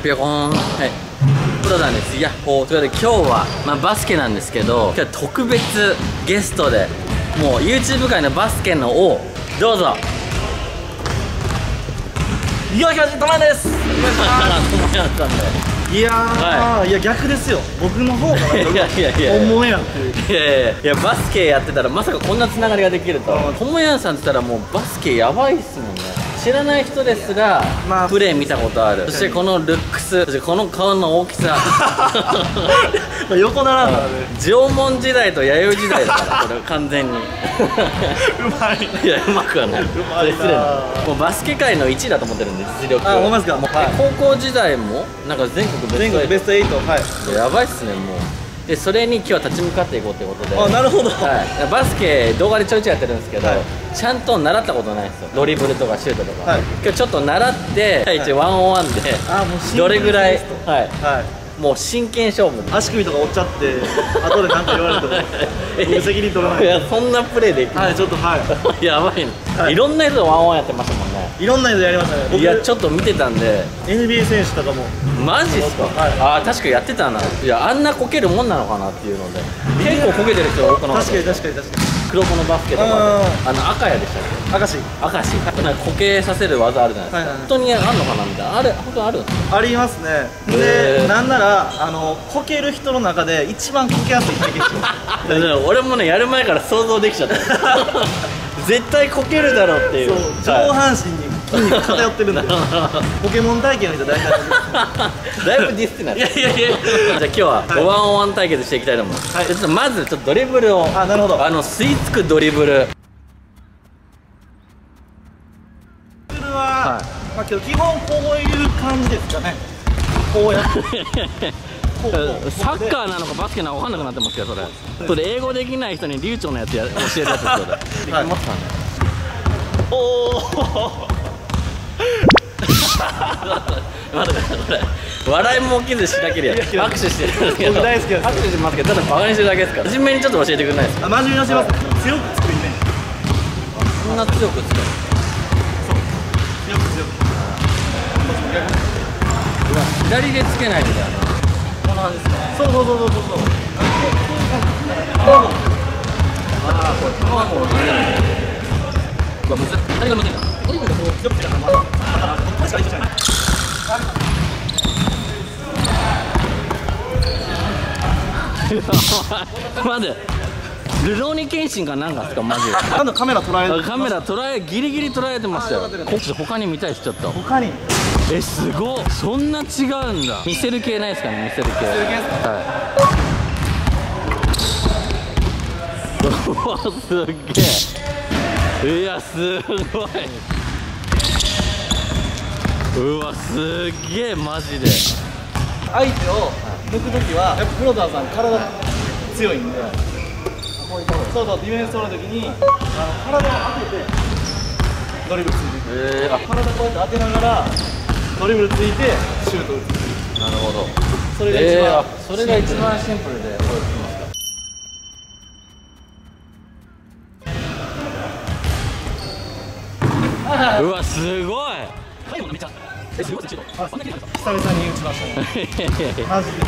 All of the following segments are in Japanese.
ピョコーン。はい。プロなんです。いや、ということで今日は、バスケなんですけど、今日は特別ゲストで、もう YouTube 界のバスケの王、どうぞ。 岩木橋とまです。 ともやんさんで。 いやー、いや逆ですよ。僕の方が本物やんっていう。 いやバスケやってたらまさかこんなつながりができると。ともやんさんって言ったらもうバスケやばいっすもんね。知らない人ですらプレー見たことある。そしてこのルックス、そしてこの顔の大きさ。 横並んだね。 縄文時代と弥生時代だからこれ完全に。うまい。 いやうまくはない。失礼な。もうバスケ界の1位だと思ってるんで実力。 あ、ほんまですか。 高校時代もなんか全国ベスト8。はい。 やばいっすねもう。でそれに今日は立ち向かっていこうということで。 あ、なるほど。 はい、バスケ動画でちょいちょいやってるんですけど、ちゃんと習ったことないんですよ。ドリブルとかシュートとか、今日ちょっと習って一応ワンオンワンでどれぐらい、もう真剣勝負。 足首とか折っちゃって後で何か言われると僕責任取らない。 いやそんなプレーできる。 はい、ちょっとやばいね。いろんな人とワンオンワンやってましたもんね。 いろんな人やりましたね。 いやちょっと見てたんで。 NBA 選手とかも。 マジっすか。ああ確かやってたな。いやあんなこけるもんなのかなっていうので結構こけてる人多くなかった。 確かに黒子のバスケとかで赤谷でしたっけ。 明石なんかこけさせる技あるじゃないですか。本当にあんのかなみたいな。あれ本当にあるんですか。 ありますね。でなんならこける人の中で一番こけやすい体験者。 俺もねやる前から想像できちゃった絶対こけるだろうっていう。 上半身に筋肉偏ってるんでポケモン体験の人大体だいぶディスってない。いやじゃあ今日はワンオンワン対決していきたいと思います。ちょっとまずちょっとドリブルを。 なるほど。 吸い付くドリブル。 それは基本こういう感じですかね。こうやってサッカーなのかバスケなのか分かんなくなってますけど、それ英語できない人に流暢なやつ教えるやつですよ。できますかね。おお待ってこれ笑いも起きずしなければ握手してるんですけど、 大好きです。 握手してますけどただバカにしてるだけですから。真面目にちょっと教えてくれないですか。 真面目に教えます。強く作るね。 そんな強く作る。 強く左でつけないとだよな。こんな感じですね。 そうああこれ卵を入れない。うわむずっ。何がむずいんだ。とにかくこう強くつけたらこれしかできない。待ってルローニケンシンかなんかですかマジで。 なんだカメラ捉えギリギリ捉えてましたよ。他に見たいしちょっと。 他にすごい。そんな違うんだ。見せる系ないですかね。見せる系。うわすげえ。いやすごい。うわすげえマジで。 相手を抜くときはやっぱ黒田さん体強いんで、そうディフェンス取るときに体を当ててドリブルついていく。体こうやって当てながらドリブルついてシュート打つ。 なるほど。 それが一番シンプルでこれつきますか。うわすごい。 久々に打ちましたね。マジで。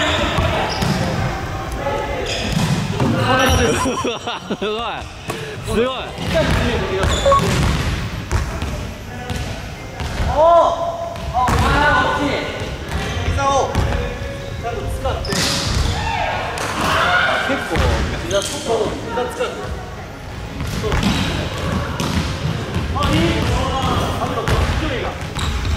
すごい。 膝をちゃんと使って結構膝使って距離が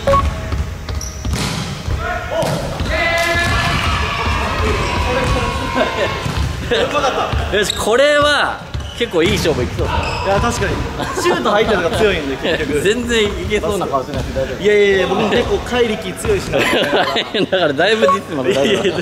よしこれは結構いい勝負いきそうですね。 いや確かにシュート入ったのが強いんで結局全然いけそうな顔してなくて大丈夫。 いや僕も結構怪力強いしなだからだいぶディスまで大丈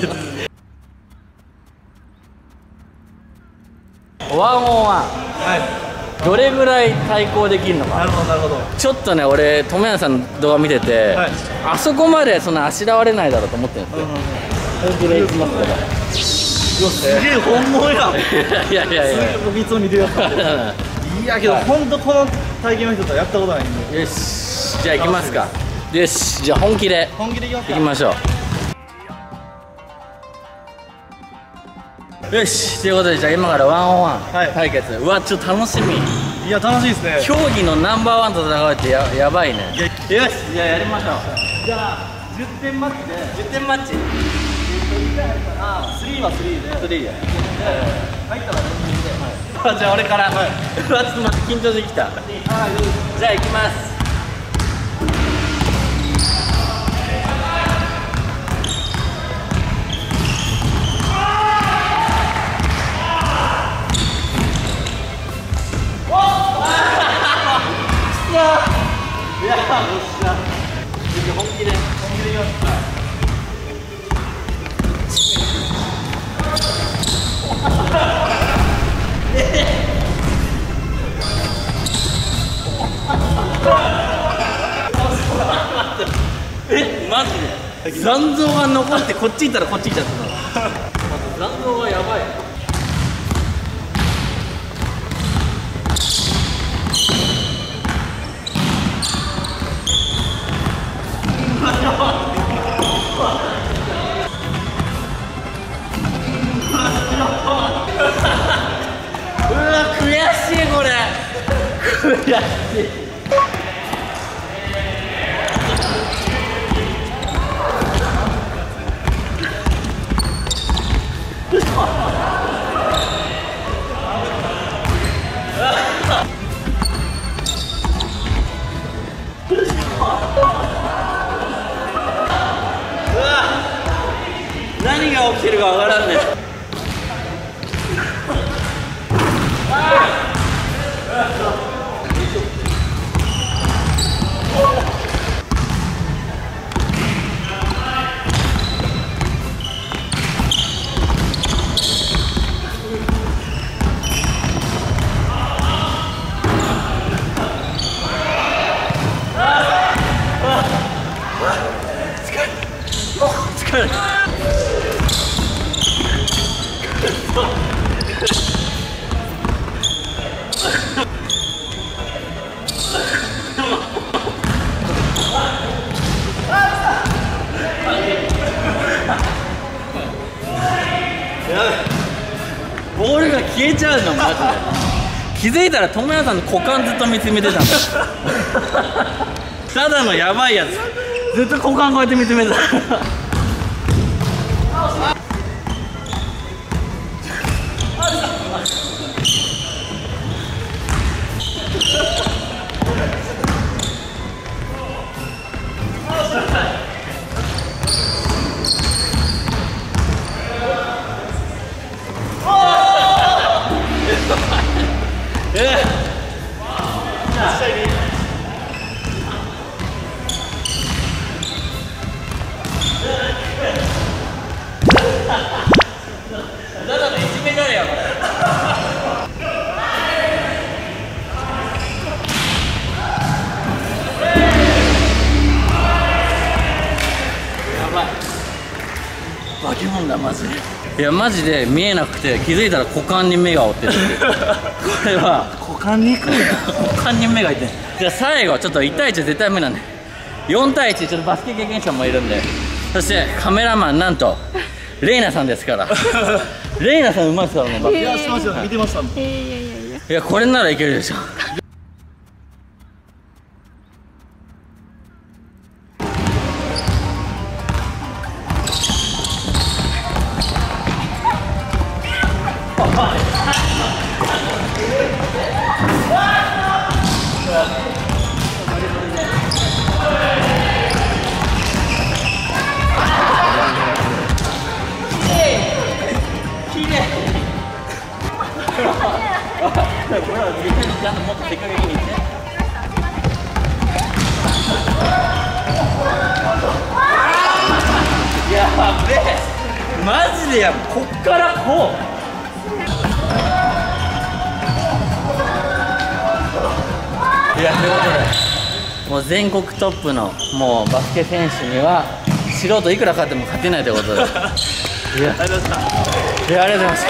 夫。ワンオンワンどれぐらい対抗できるのか。 なるほど。 ちょっとね俺ともやんさんの動画見てて、あそこまでそんなあしらわれないだろうと思ってるんですよ。本気でいきますから。 すげえ本物や。 いや僕いつも見てください。いやけど本当この体験の人とはやったことないんで。 よしじゃあ行きますか。 よし、じゃあ本気でいきますか。 いきましょう。よし、ということでじゃあ今からワンオンワン対決、うわちょっと楽しみ。 いや楽しいですね。 競技のナンバーワンと戦うってやばいね。よし、じゃあやりましょう。 じゃあ10点マッチで 10点マッチ。 3は3で 3で入ったら4人で。 じゃあ俺から、うわちょっと待って緊張してきた。じゃあ行きます。いや、よっしゃ。本気でいきます。マジで残像が残ってこっち行ったらこっち行っちゃったの。残像がやばい。うわ悔しいこれ。悔しい。何が起きてるかわからんね。疲れた。ボールが消えちゃうのマジで。気づいたら友也さんの股間ずっと見つめてたんだ。ただのやばいやつ、ずっと股間こうやって見つめてた。化け物だマジで。いやマジで見えなくて気づいたら股間に目が追ってるっていう。これは股間に行くんだ。 股間に目がいって。じゃあ最後ちょっと1対1絶対無理なんで4対1ちょっとバスケ経験者もいるんで、そしてカメラマンなんとレイナさんですから。レイナさんうまいですからね。 いやしますよ、見てました。 いやこれならいけるでしょ。ちゃんともっと手加減にいって。やべえマジでやこっからこう。いやということでもう全国トップのもうバスケ選手には素人いくら勝っても勝てないということで。いやありがとうございました。いやありがとうございました。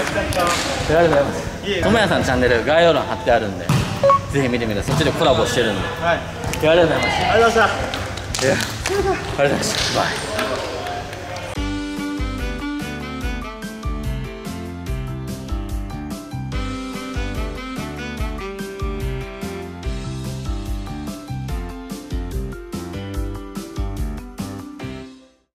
ありがとうございます。友也さんのチャンネル概要欄貼ってあるんでぜひ見てみて、そっちでコラボしてるんで。はい、ありがとうございました。 ありがとうございました。 いやありがとうございました。バイ。